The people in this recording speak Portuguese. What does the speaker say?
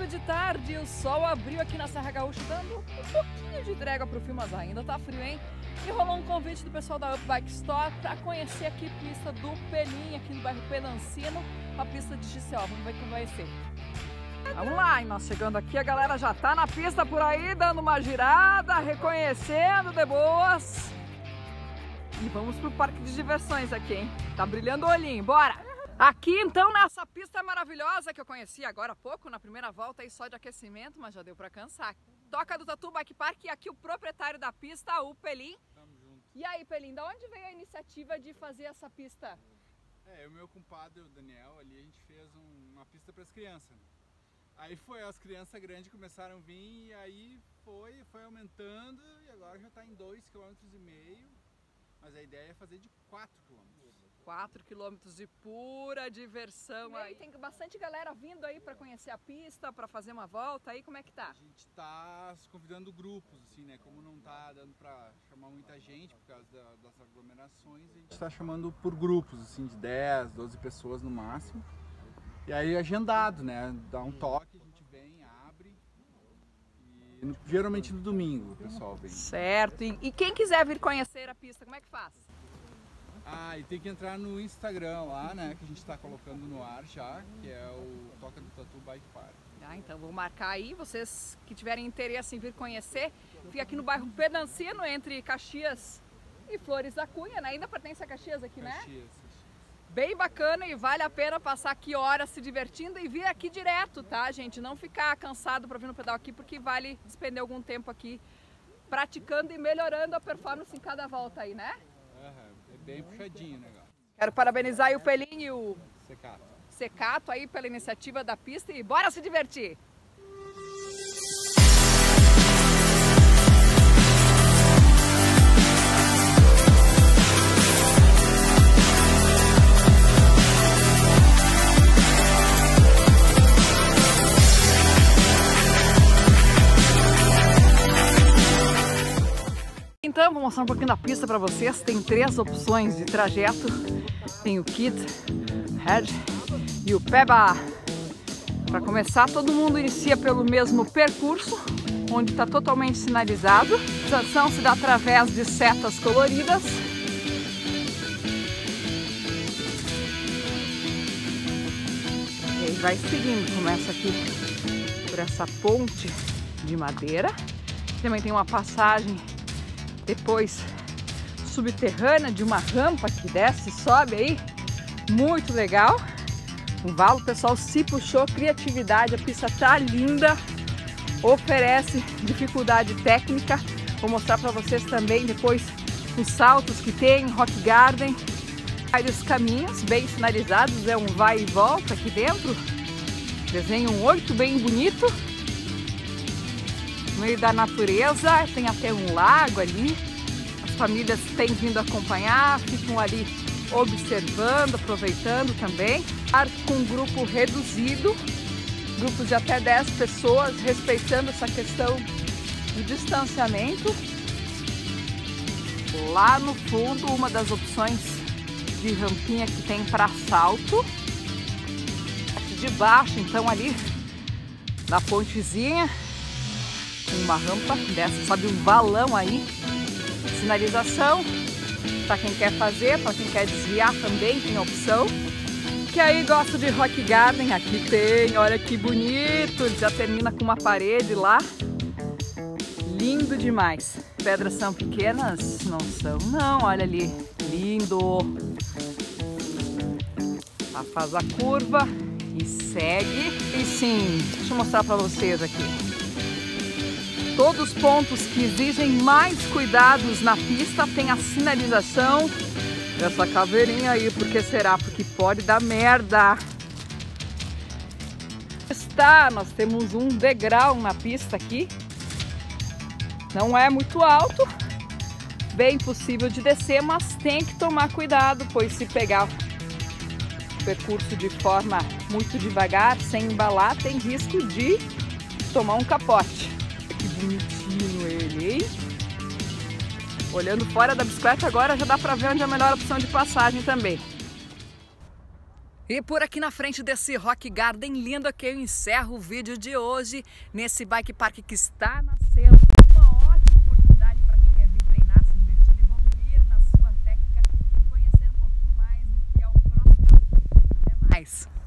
de tarde, o sol abriu aqui na Serra Gaúcha, dando um pouquinho de trégua pro frio, mas ainda tá frio, hein? E rolou um convite do pessoal da Up Bike Store para conhecer aqui a pista do Pelim, aqui no bairro Penancino, a pista de GCO. Vamos ver como vai ser. Vamos lá, e nós chegando aqui, a galera já tá na pista por aí, dando uma girada, reconhecendo de boas. E vamos pro parque de diversões aqui, hein? Tá brilhando o olhinho, bora! Aqui então, nessa pista maravilhosa que eu conheci agora há pouco, na primeira volta aí só de aquecimento, mas já deu pra cansar. Toca do Tatu Bike Park e aqui o proprietário da pista, o Pelim. Tamo junto. E aí, Pelim, da onde veio a iniciativa de fazer essa pista? O meu compadre, o Daniel, ali a gente fez uma pista para as crianças. Né? Aí as crianças grandes começaram a vir e aí foi aumentando e agora já está em 2,5 km. Mas a ideia é fazer de 4 km. 4 quilômetros de pura diversão aí. Tem bastante galera vindo aí para conhecer a pista, para fazer uma volta aí, como é que tá? A gente tá convidando grupos, assim, né? Como não tá dando para chamar muita gente por causa das aglomerações, a gente tá chamando por grupos, assim, de 10, 12 pessoas no máximo. E aí agendado, né? Dá um toque, a gente vem, abre. E geralmente no domingo o pessoal vem. Certo. E quem quiser vir conhecer a pista, como é que faz? E tem que entrar no Instagram lá, né, que a gente tá colocando no ar já, que é o Toca do Tatu Bike Park. Então vou marcar aí, vocês que tiverem interesse em vir conhecer, fica aqui no bairro Penancino, entre Caxias e Flores da Cunha, né? Ainda pertence a Caxias aqui, né? Caxias. Bem bacana e vale a pena passar aqui horas se divertindo e vir aqui direto, tá, gente? Não ficar cansado para vir no pedal aqui, porque vale despender algum tempo aqui praticando e melhorando a performance em cada volta aí, né? É bem puxadinho o negócio. Quero parabenizar aí o Pelim e o Secato aí pela iniciativa da pista e bora se divertir! Então, vou mostrar um pouquinho da pista para vocês. Tem 3 opções de trajeto. Tem o Kid, Head e o Peba. Para começar, todo mundo inicia pelo mesmo percurso, onde está totalmente sinalizado. A sinalização se dá através de setas coloridas. E aí vai seguindo, começa aqui por essa ponte de madeira. Também tem uma passagem depois subterrânea de uma rampa que desce e sobe aí, muito legal. O valo, o pessoal se puxou, criatividade, a pista tá linda, oferece dificuldade técnica. Vou mostrar para vocês também depois os saltos que tem, Rock Garden, vários caminhos bem sinalizados, é um vai e volta aqui dentro, desenho um 8 bem bonito. No meio da natureza, tem até um lago ali, as famílias têm vindo acompanhar, ficam ali observando, aproveitando também. Com um grupo reduzido, grupos de até 10 pessoas, respeitando essa questão do distanciamento. Lá no fundo, uma das opções de rampinha que tem para salto. Aqui de baixo, então ali na pontezinha, uma rampa dessa, sobe um valão aí, sinalização para quem quer fazer, para quem quer desviar também tem opção. Que aí gosta de Rock Garden, aqui tem, olha que bonito, ele já termina com uma parede lá, lindo demais. Pedras são pequenas? Não são não, olha ali, lindo. Faz a curva e segue, e sim, deixa eu mostrar para vocês aqui. Todos os pontos que exigem mais cuidados na pista tem a sinalização. Essa caveirinha aí, por que será? Porque pode dar merda. Nós temos um degrau na pista aqui. Não é muito alto, bem possível de descer, mas tem que tomar cuidado, pois se pegar o percurso de forma muito devagar, sem embalar, tem risco de tomar um capote. Que bonitinho ele, hein? Olhando fora da bicicleta agora já dá pra ver onde é a melhor opção de passagem também. E por aqui na frente desse Rock Garden lindo é que eu encerro o vídeo de hoje nesse bike park que está nascendo. Uma ótima oportunidade para quem quer vir treinar, se divertir, evoluir na sua técnica e conhecer um pouquinho mais do que é o cross country. Até mais!